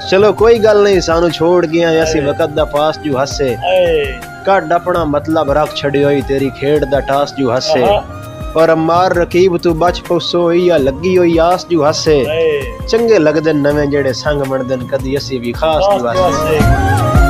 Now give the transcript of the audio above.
चलो कोई गल नहीं, सानू छोड़ गया असी वक्त दा पास जू हसे, कड अपना मतलब रख छड़ियो तेरी खेड दा टास जू हसे, और मार रकीब तू बच पुसो या लगी होई आस जू हसे, चंगे लगदे नवे जेड़े संग बनदे कदी असी भी खास जू हसे।